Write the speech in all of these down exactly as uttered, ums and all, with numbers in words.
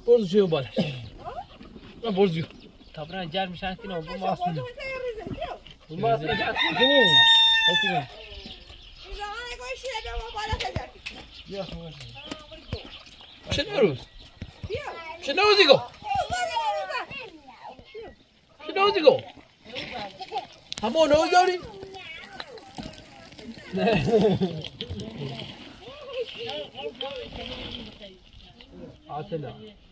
برزو شو بالا لا برزو طبعا جار مشان كنا وبو ماسون بو ماسون جات كنين هاتين اذا انا اقول شيء ده ما بالا تجاك يا اخي شنو روز شنو زيكو شنو زيكو همو نو داري عاتلا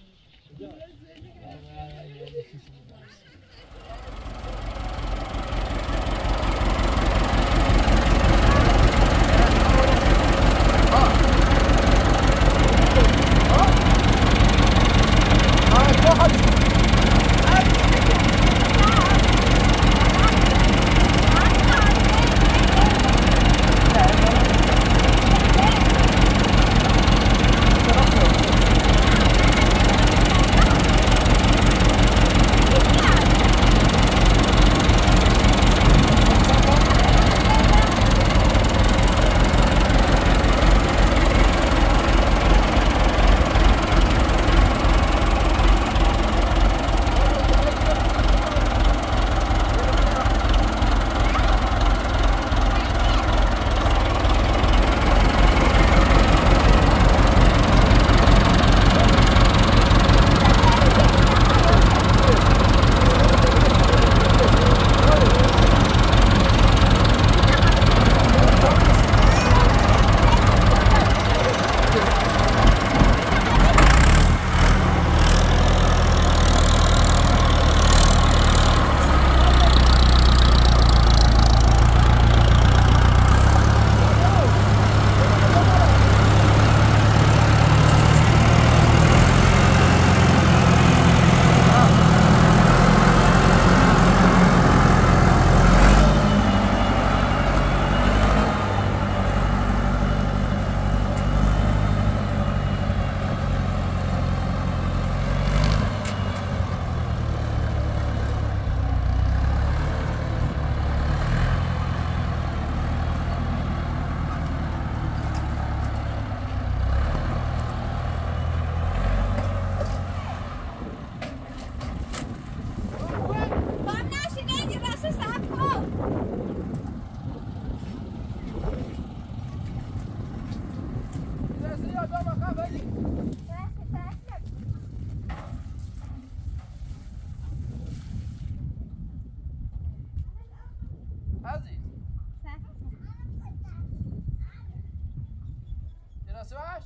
سواش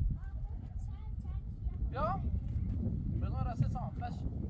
يوم بدون راسه صام باش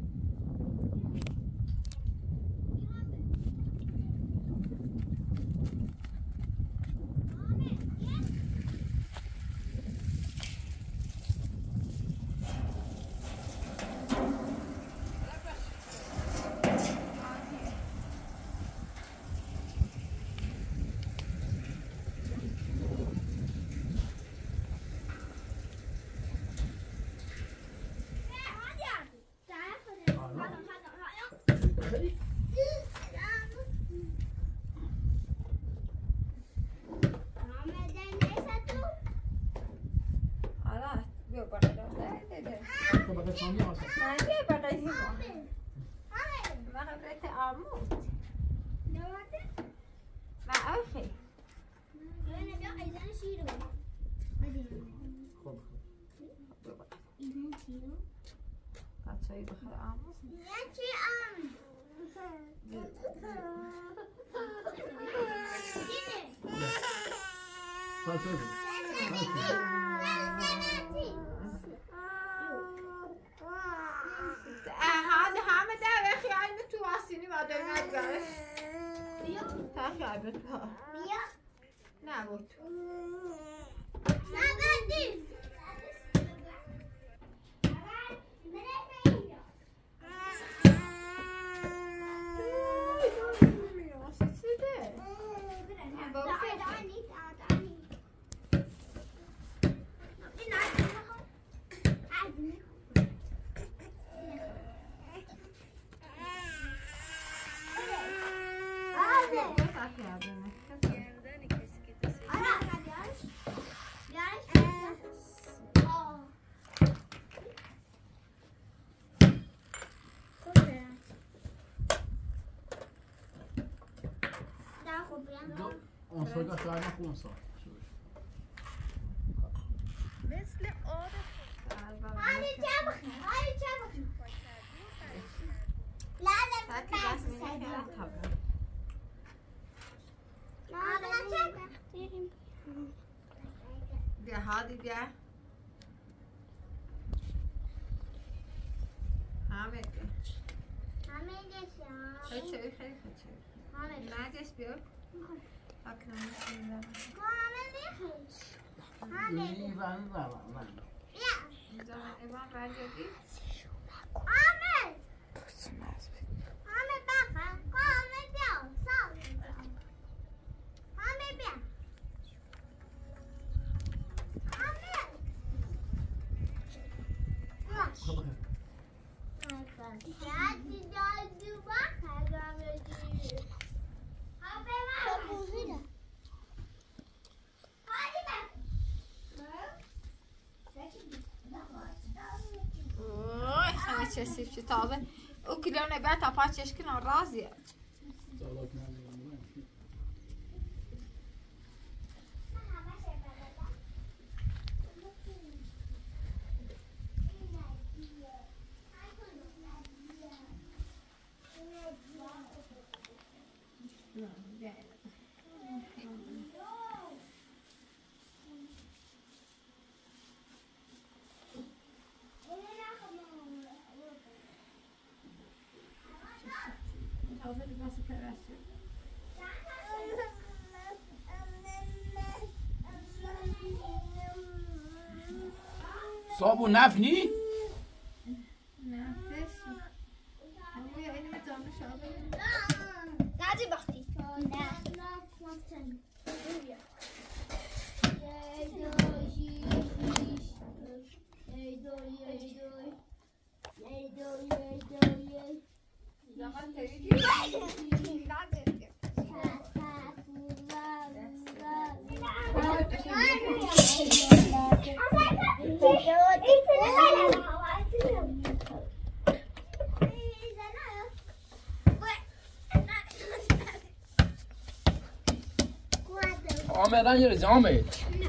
هذا حامد يا اخي عين تواسيني ما ادري ما ادري تاخي عبتها نعم اون صدا شاید نخون صار مثل آب هانی چه بخیر هانی چه بخیر لازم بس سعید بیا هادی بیا حامد بیا حامد خیلی چوی خیلی خیلی چوی حامد نرجس بیا اکنون میشونیم حامد بیا حامد بیا اینجا من ایمان برگردی حامد حامد بخیر حامد بیا سال حامد بیا اوه خمس چسیف چه تازه او کلیونه بیاد تا پاچ چشکن و رازیه صابون نفنی؟ نفس همون اینو میتونم شابه نادی بختی زمان تریدی؟ آمدن یه رزی آمد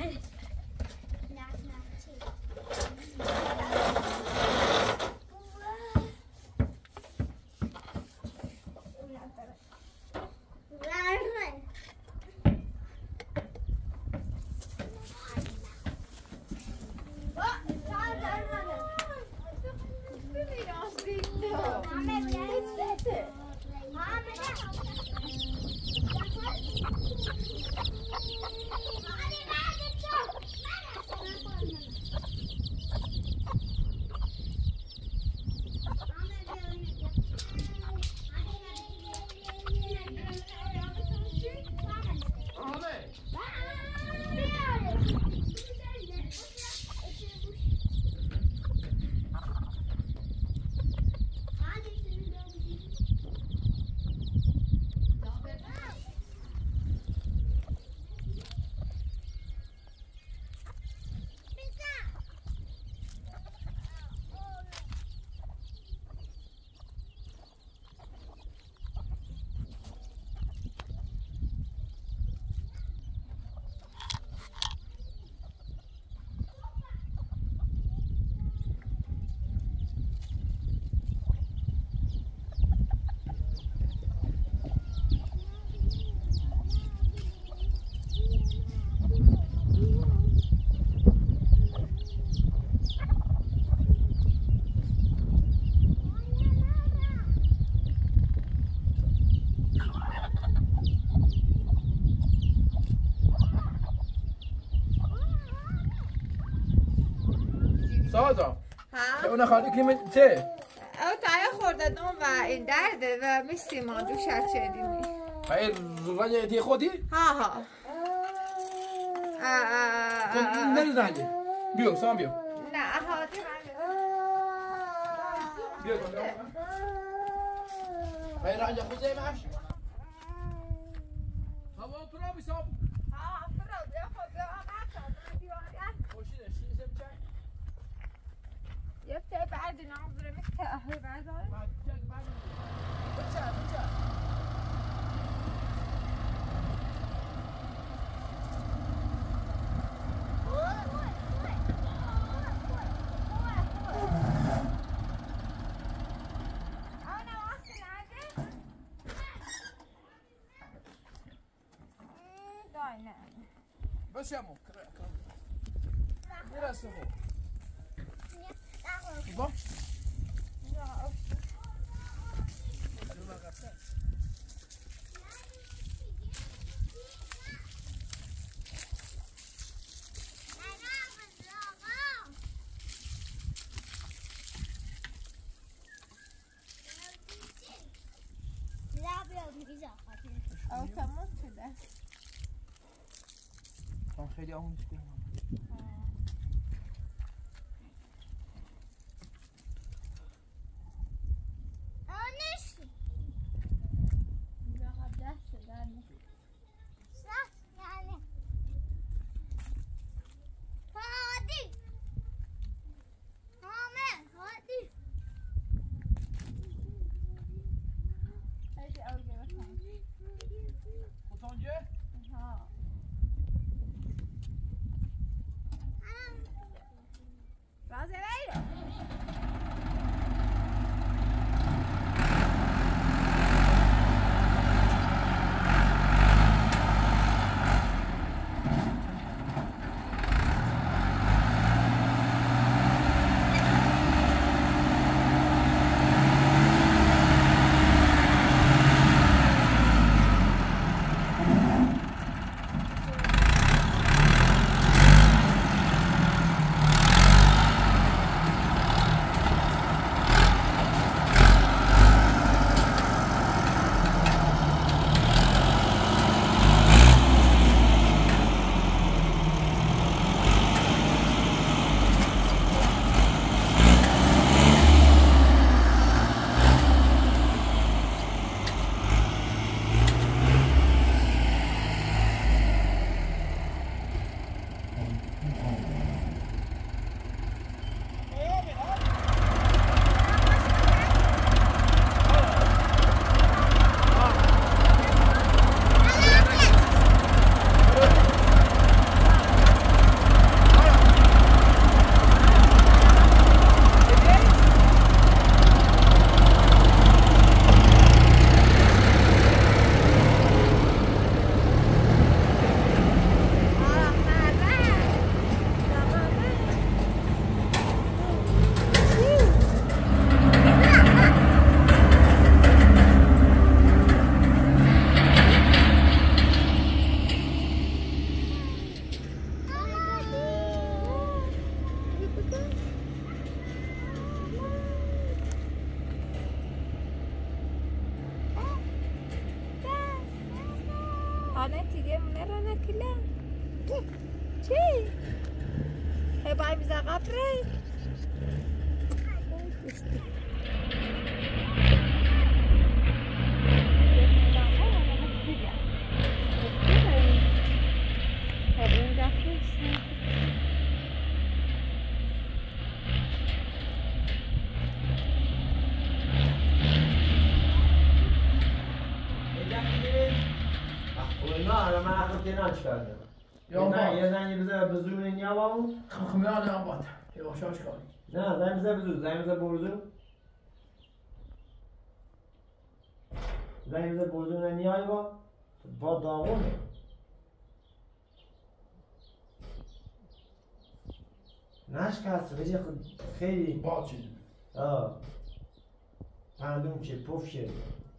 سازا ها؟ اون خالی که من چه؟ او تایه خورده دوم و این درده و میستی ما دو شد شدیمی خیلی رنجه تی خودی؟ ها ها نه رنجه بیو سام بیو نه هادی بیو خیلی رنجه خوزه ماش هوا پرا بیسام ها پرا بیا خود بیا آمد دیوانیت خوشیده شیزم چه؟ یه تا بعد نام برمی که اهل بعد آره بعد چه بعد بچه بچه بس يا مو كرا سوفو bon أو كمان كده كان خیلی آمون شده Ana tiga menera nak kila. Cik. Hebat bisa kapre. ناچ کردم. یا نه یه زنی بذار بزرگ نیا باو. خمیان هم باد. یواشاش کاری. نه زنی بذار بزرگ زنی بذار بزرگ. زنی بذار بزرگ نیای با. با داغونه. ناش کاست بچه خیلی باد شد. آه. پندوم چه پف شد.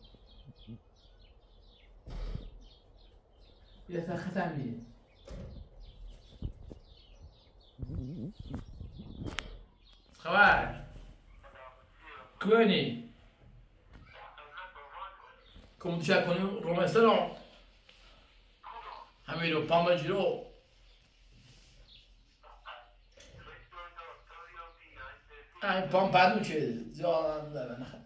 یه تا ختمیه. خبر. کوینی. کم تشک کنیم رومستان. همین رو پامجرو. این پام پدو چه زیادم داره نه.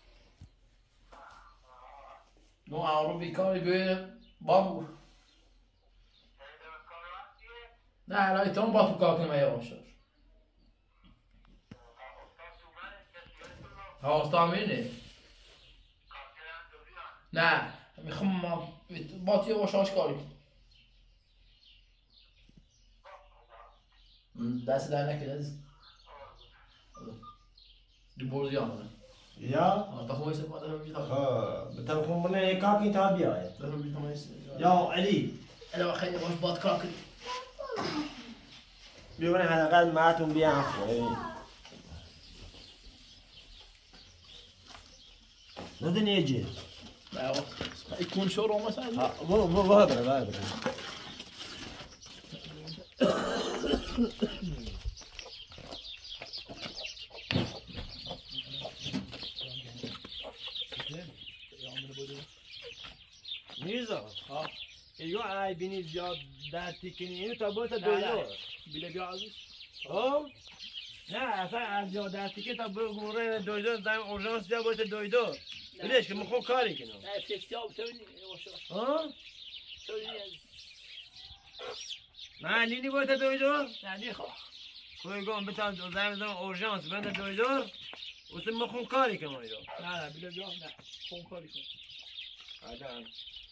نو آورو بیکاری بیه بامو. نه لایتون با تو کار کنم یواش باش. ها استامینه. نه میخوام با تو یواش باش کاری. دست در نکرد دست. دو بورزی آمده. یا؟ تا خوبه سه پاده هم بیشتر. آه بتوقع منه یکاکی تابیه. تا هم بیشتر میشه. یا علی. الا خیلی باش باد کار کنی. بیونه حداقل معتون بیان خواه نده نیجی يكون شورو مثلا مو مو بابر بابر میرزا ها یو ای بینی زیاد درتی کنی اینو تا باید دویدو بلا بیا عزیز ها نه اصلا از زیاد درتی که تا بگوره دویدو دایم اورژانس زیاد باید دویدو بلیش که مخو کاری کنم نه فستیاب تونی ها تونی عزیز نه لینی باید دویدو نه خواه کوی گام بتان دو زمین دارم اورژانس بنده دویدو واسه مخو کاری کنم ایدو نه نه بلا بیا نه خون کاری کن آدم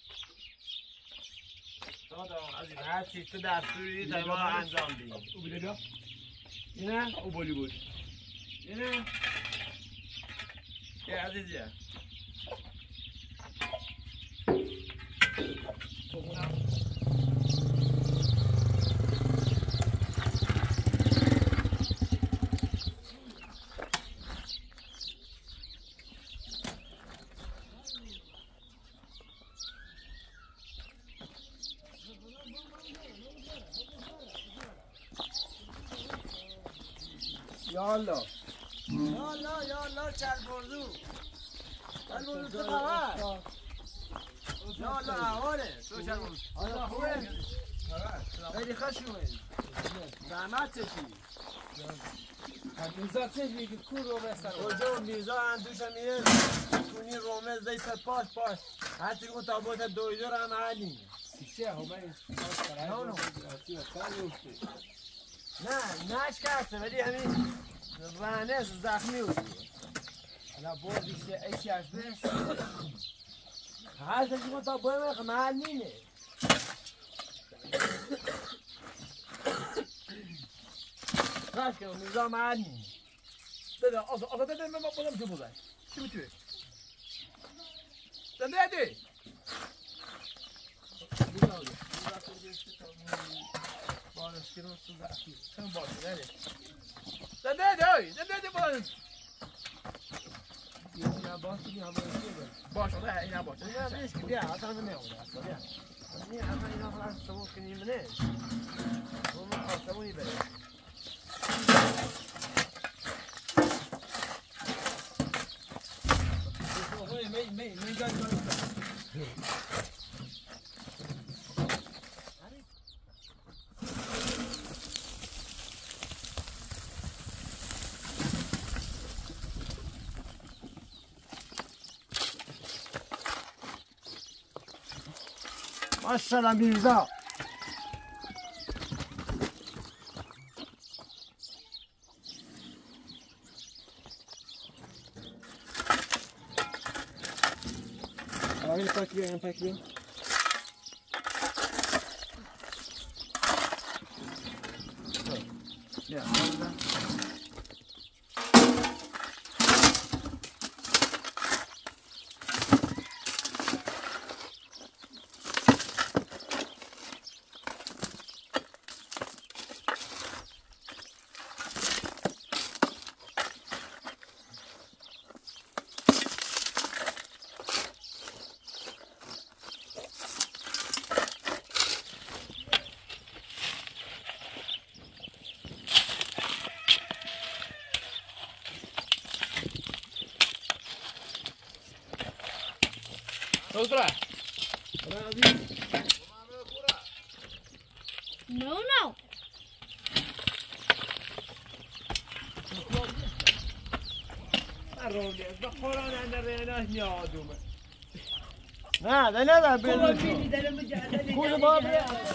آدم عزیز هر چی تو دستوری تا ما انجام بدیم او بلا بیا اینه او بولی بود اینه یه عزیزیه یالا یالا یالا چل بردو چل بردو تو خبر یالا احواله تو چل بردو آیا خوبه خیلی خوش اومدی زحمت چشی میرزا چه میگی کو رو بسر کجا میرزا اندوشم میره کنی رومه زی سر پاش پاش هرچی کن تا باید دویدو رو هم حلی سیسه همه نه نه نش کسته ولی همین رهنه زخمی بود حالا بردیشه ایشی از بس هر چی کن تا باید محل نینه راش کنم میرزا محل نینه دادا آزا آزا دادا من بودم تو بودم چی میتونی دادا دادا بارش کنم تو زخمی چند باشه دادا دادا دادا دادا بارش یا باشه یا باشه باشه نه اینا باشه نه نیست که بیا اصلا نمیاوره اصلا بیا این اصلا اینا خلاص سمون کنیم نه اون آسمونی بره می می می جای جای ماشاءالله میرزا آره پاک بیا این پاک بیا بیا Otra. No, no. نه ده نه بیرون کل باب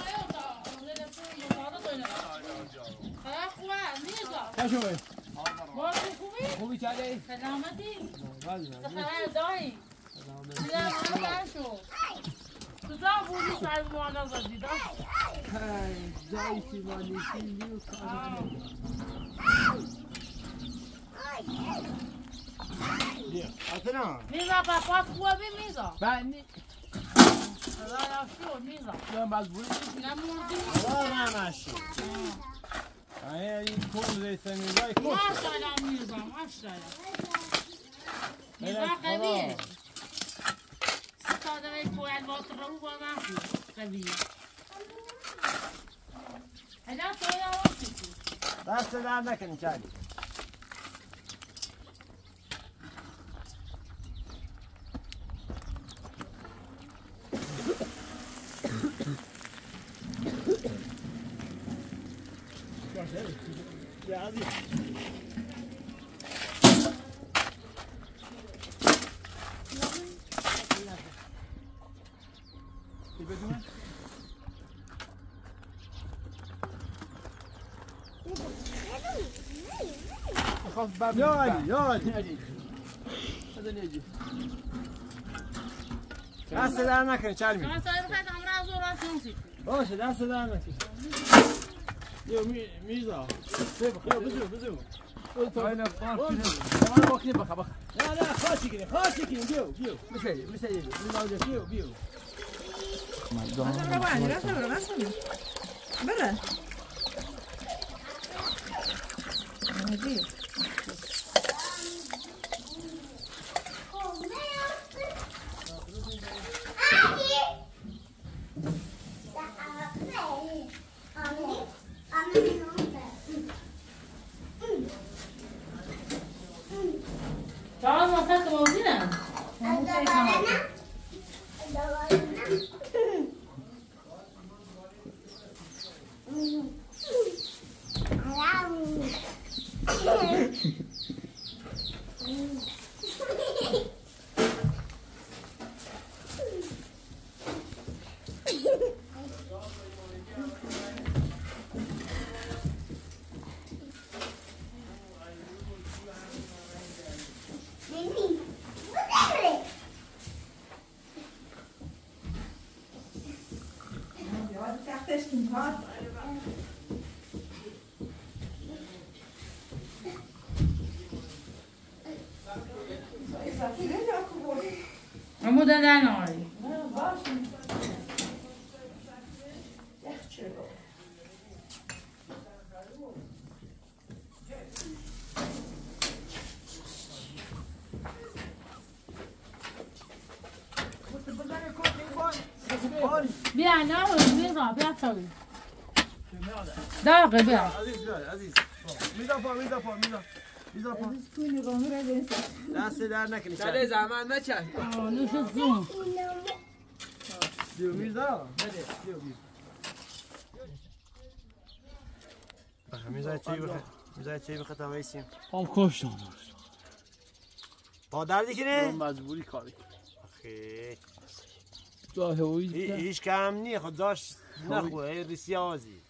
خوبه خوبی چه سلامتی بله خبر داری سلام شو تو تا بودی سر مانا زدی دا جایی که ما نیستیم میو کار بیا اصلا میزا پاپات خوبه میزا بله لا شو ميزة لا مجبوری نموردی لا نمشی این کل زیت میزای کل ماشاءالله ميزة ماشاءالله ميزة قوية ستة دقايق فوق الوقت الرهوبة ما في قوية هذا صويا وصفي دست در نکنی چلی يا عزيز خاف باب يا علي يا علي هذا نيجي دست در نکنی چلی كمان صاير خد عمرها زورا شمسي باشه دست در نکنی يو مي ميزة يو بزو بزو أنا أنا باكني بخا بخا لا لا خاشي كده خاشي كده بيو بيو مشي مشي بيو بيو برا بعدی راست برا راست برا مجید تعال وسط موزينة عمود در ناری بیا نه میزا بیا سوی دقیقه بیا عزیز بیا عزیز میزا پا میزا پا میزا میزا پا دست در نکنی چله زمان نچه نوش زون بيو ميزا بيو بيو ميزا تيجي بخ ميزا تيجي بخ توايسين هم کشتم با دردی کنه مجبوری کاری خیلی جا هویی هیچ کم نی خود داشت نخواه ریسیازی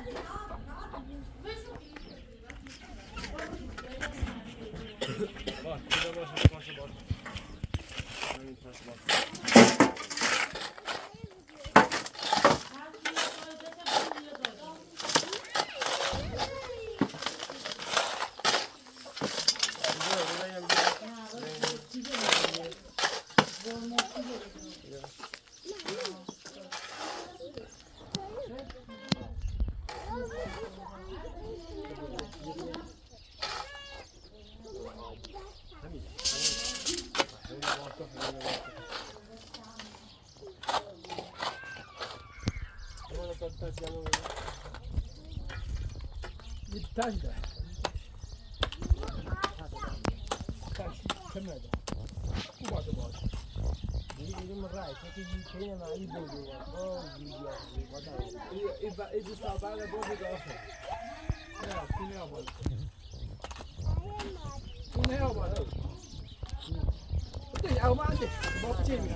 باش کجا باشه باشه باشه همین باشه باشه تاج ده تاج كم هذا وبعد بعد دي اللي من رايك تيجي كلنا مع اللي بودو إذا إذا صار على بودو ده آخر لا كنا يا بال كنا يا بال تيجي أو ما عندك بابتين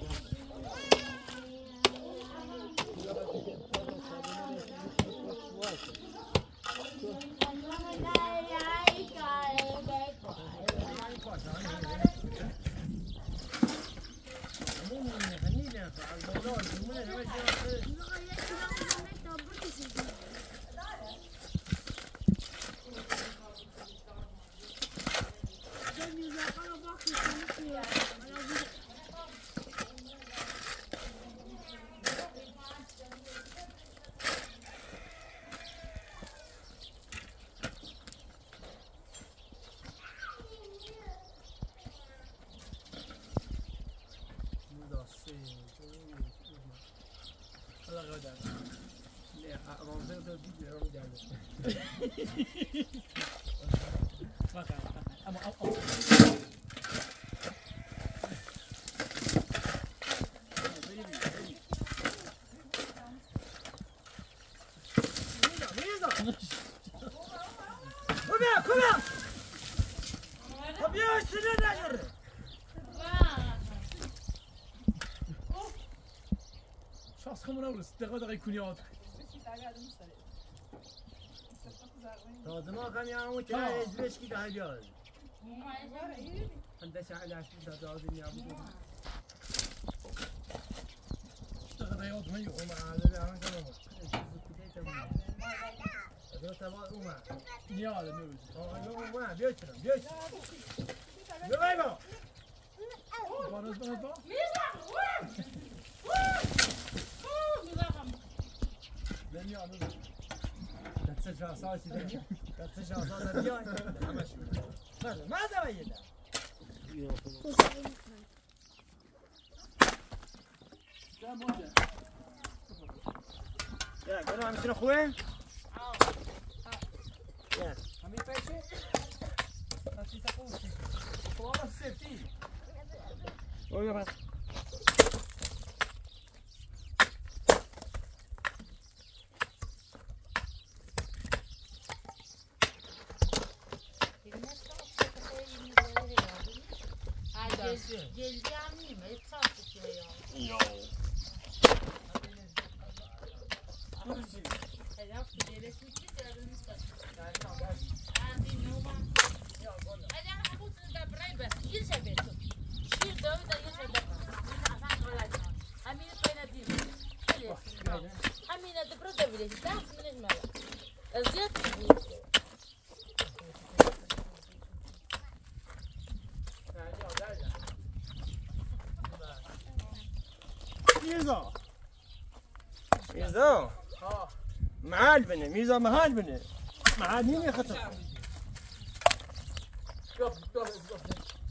شخص خمونه ورس دقیقه دقیقه کنیات تازه ما كان يعمل ترى إزبش كده هجال عندش على عشرين تجاوزين يا أبو اشتغل رياض ما يقوم وما هذا عمل كلامه هذا تبع وما يا هذا نوز اه وما بيشرب بيشرب بيبا بارز بارز با لن يا نوز تتسجل أساسي ده تتسجل أساسي ده بيان همشي ماذا ماذا بيدا يا قولوا عم يصير أخوين يا همي بيشة هسي تقول والله السيفتي ويا بس Geleceğim mi? Et sattık ya ya. Yok. Helal ki gerekli de yarın sattık. Hadi ne var? Hadi ama bu da bırak bas. Gir sebep. Gir dağı da gir sebep. Amin böyle değil. Amin de bırak da bile. Daha mı ne var? Aziyet bu. ميزة ميزة اه معاد بني ميزة معاد بني معاد مين يخطر شوف شوف شوف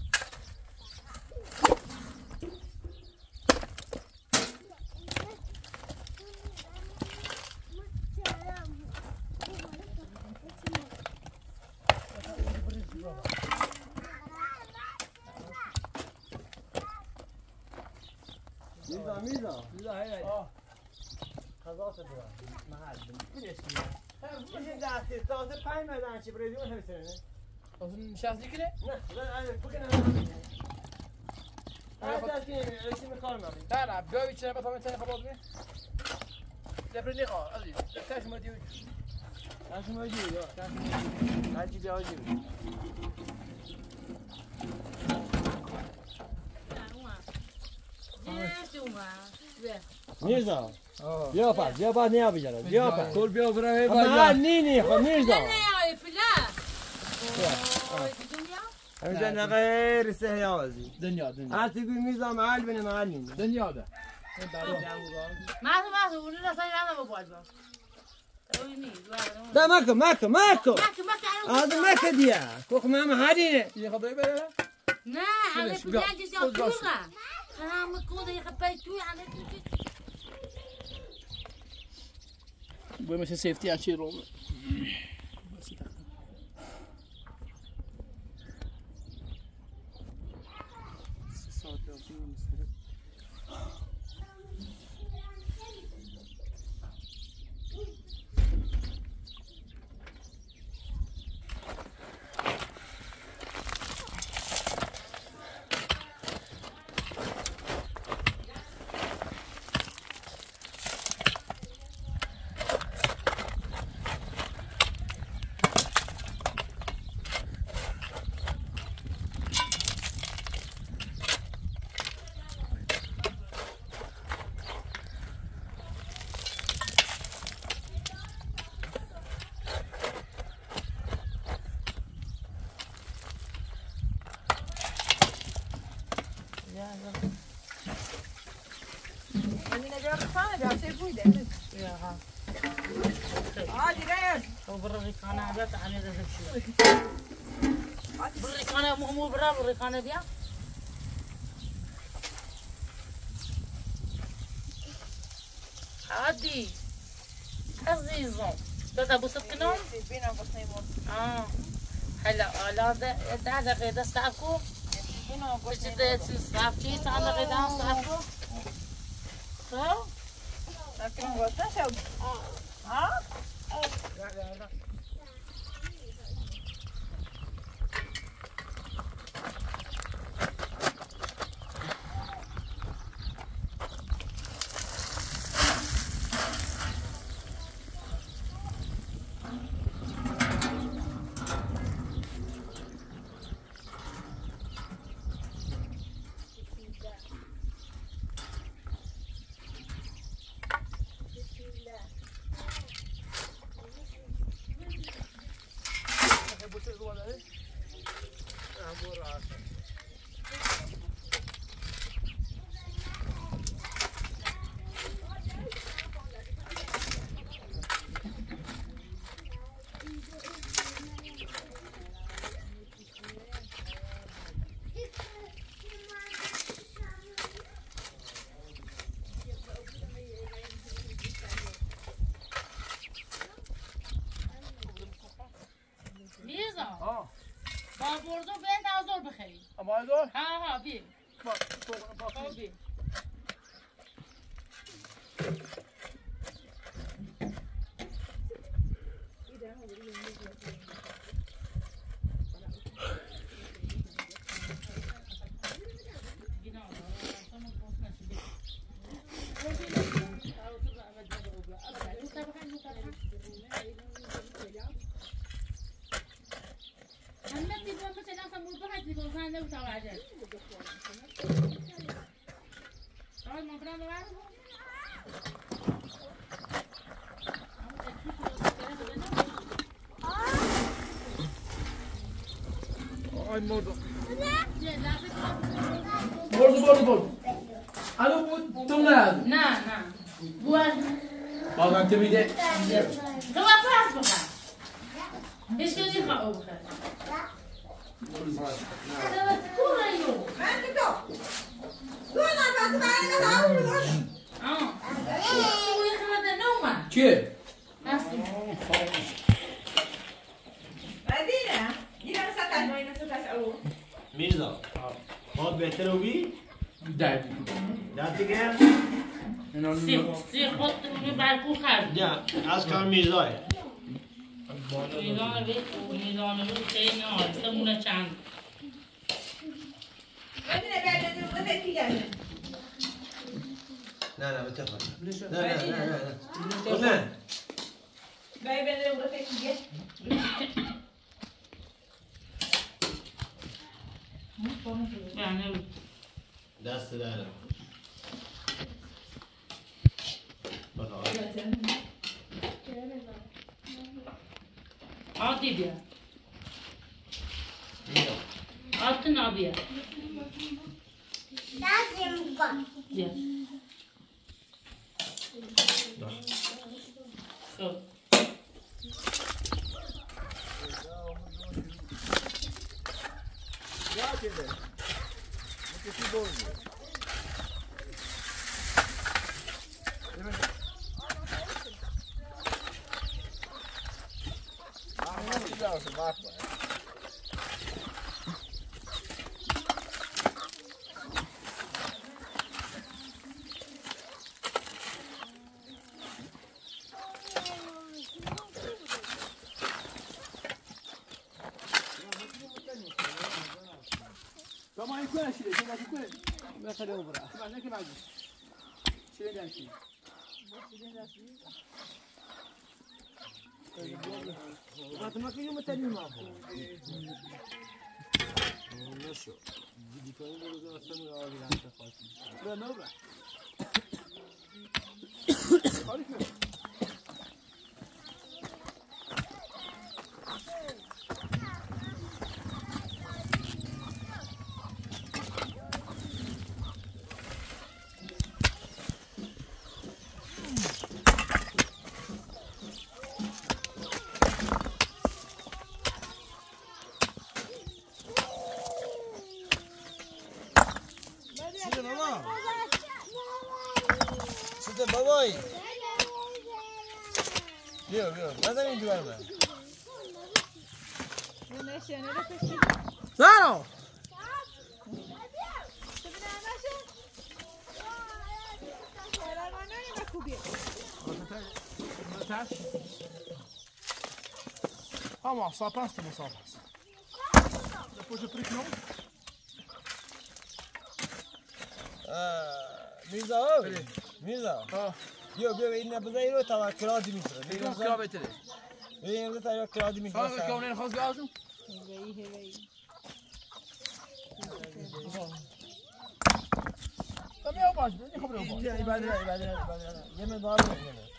ميزة ميزة لا هي اه خلاص الدواء معاد بني ليش كذا مش دعسي تاخذ باي ما دعش بريدون هالسنة اظن شاذ كده لا لا أنا بكرة أنا أنا تاسكين عشرين مقارنة لا لا بقى يتشرب طبعا تاني خلاص مين لبرني خا عزيز تاش ما ديو تاش ما ديو تاش ما ديو تاش ديو میرزا بیا پس بیا بعد نیا بجاره بیا پس کل بیا برای ما باجا نی نی خب میرزا نه فلا همین غیر سهیازی دنیا دنیا عاطفی میرزا معال بن معلم دنیا ده ما تو ما تو ولی رسای انا بقولها تويني ده ماكو ماكو ماكو ماك ماك هذا ماكو ديا كوخ ماما هادي يا خبيبه لا انا كنت عايز اقولها انا مكوده يا خبيتوي انا بما سيفتي عشي روم بريقانة بيت عن هذا الشيء بريقانة مو مو برا بريقانة بيا عادي عزيزون ده ابو سكنون اه هلا لا ده ده غدا استعفكو مش ده استعفكي تعال غدا استعفكو ها لكن وقتها شو ها لا لا لا بردو بنت آزار بخری. اما آزار؟ ها ها بی. با با با بی. Ay mordo. Mordo, mordo, mordo. Alo bu tunad. Na, na. Buat. Bagan temide. Kau apa asbah? Isu ni kau bukan. Kurayo. Mana tu? Dua nak batu mana kau tahu? Ah. Kau yang kau ada nama? Çe. Nasi. Adina. Dia nak sakan, mau nak sakan aku. میرزا خود بهتر ہوگی؟ دادی. دادی که؟ سی سی خود می برکو خرد. نه از کار میرزاه. میزان بی میزان بی خیلی نه سمونه چند. Adina بعد tu kita tiga. لا لا بتفهم لا لا لا لا لا باي بندر ورفيق جه يعني دست لا لا عاطي بيها عاطنا بيها لازم بقى بيها شوف يا كده ممكن في دور ما يكون شيء شيء ما يكون ما خليه برا ما نك ما عندي شيء ده شيء ما تما في يوم تاني ما هو ماشي دي كانوا بيقولوا اصلا ما اقدر اعرف لا ما بقى بابای بیا بیا نظر این دوار من زارو Ah, ma ça passe, mais ça passe. Depois eu prico não? میرزا میرزا بیا بیا این نبضایی رو تا کرادی میتره Não se grava aí. بیا تا کرادی میتره Fala que é o Neno Rosgado. Também é o baixo, nem cobrou o baixo. بیا بعد بعد بعد بعد یه من دارم میگم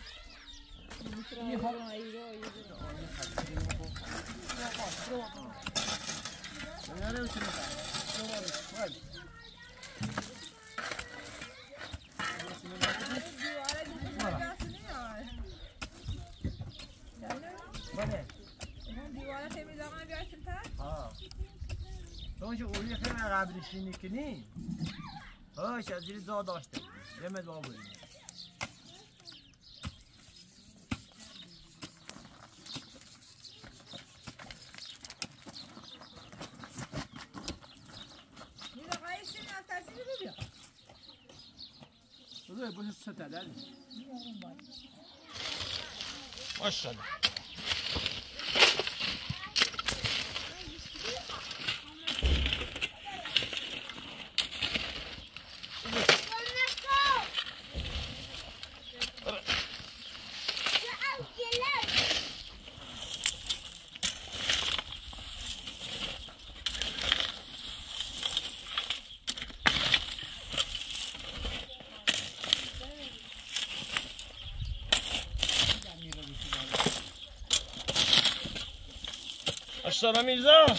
چون که اولی خیلی قبلش میکنی هاش از زیر زا داشته یه مدوام بودیم Depois você tá dando? ماشاءالله اشترى میرزا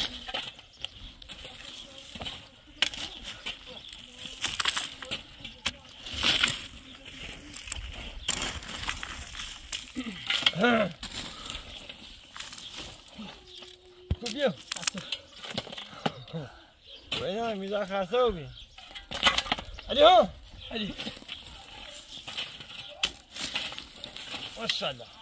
بیا وين میرزا خرسوبی علی ها علی ماشاءالله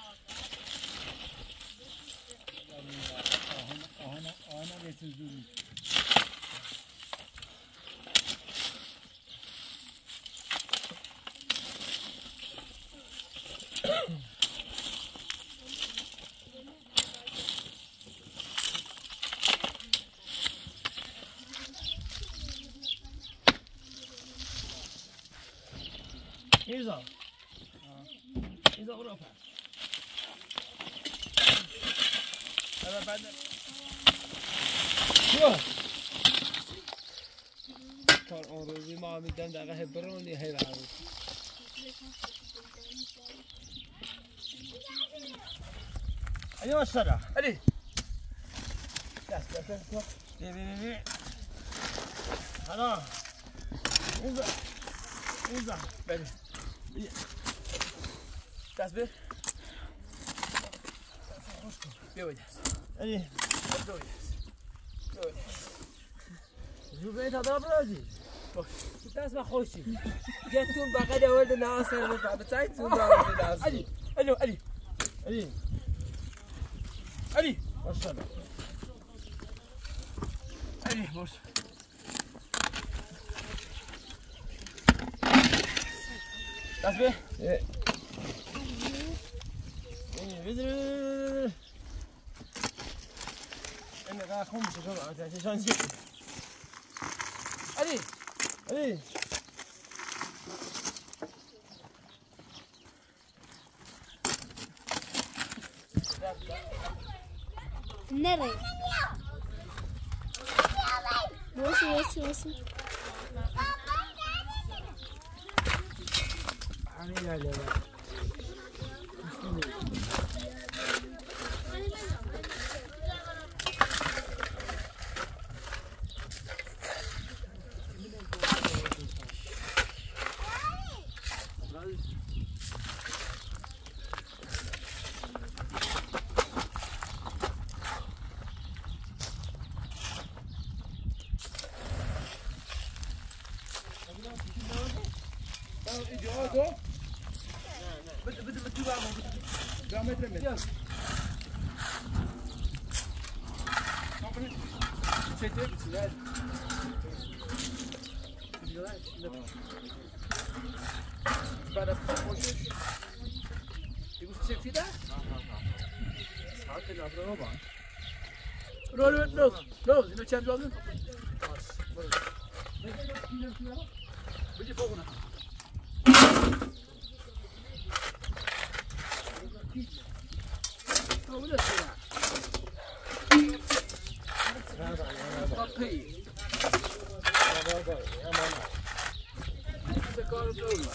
ایزا ایزا برو پس هذا بعد شو کار اون روزی ما میدن دقیقه برونی هی برای علی ماشاءالله علی دست دست کن بی بی بی حالا ایزا ایزا بله دست بی بیا باید دست علی بیا باید دست بیا باید دست زوبه تا دار برازی دست ما خوشی جتون بقید اول ناس رو بتاعت تو دار دست علی علی علی علی علی ماشاءالله علی باش دست بی بذار انا قاعد اخون بشجره عشان نجيب علی علي نري بوسي بوسي بوسي لا لا لا بده بده بده بقى ده متر متر يلا شايف سلال بعد الخروج يقول شايف كده ساعات الابرار بعض رو رو رو رو اینو چند جواب بده فوقنا ولا سرعة رقي سكار الدولة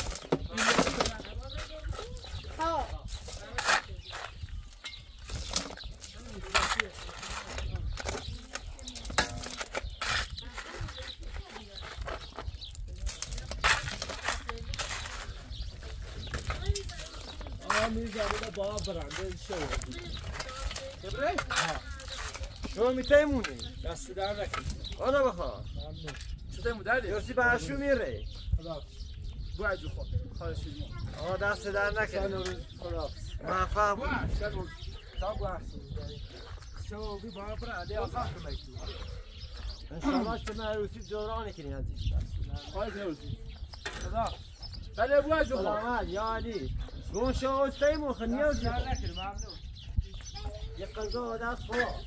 میذاره با برنده شو كبري؟ شو میتیمونی دست در نکن آنا بخواه چه تیمو داری؟ یوسی برشو میره باید جو خود خواهد شدیم آقا دست در نکن خلاص من فهم باید شد روز تا باید شو بی با برنده آخر کمیتو انشاءالله که من روسی جورانی کنی هنزی خواهد نوزی خدا بله باید جو خود سلامت یا علی گون شو استیمون خنیوزی در نکن ممنون یک قضا دست خوا